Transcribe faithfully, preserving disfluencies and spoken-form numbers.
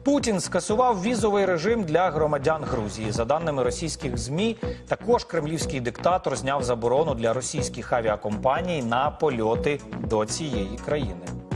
Путін скасував візовий режим для громадян Грузії. За даними російських ЗМІ, також кремлівський диктатор зняв заборону для російських авіакомпаній на польоти до цієї країни.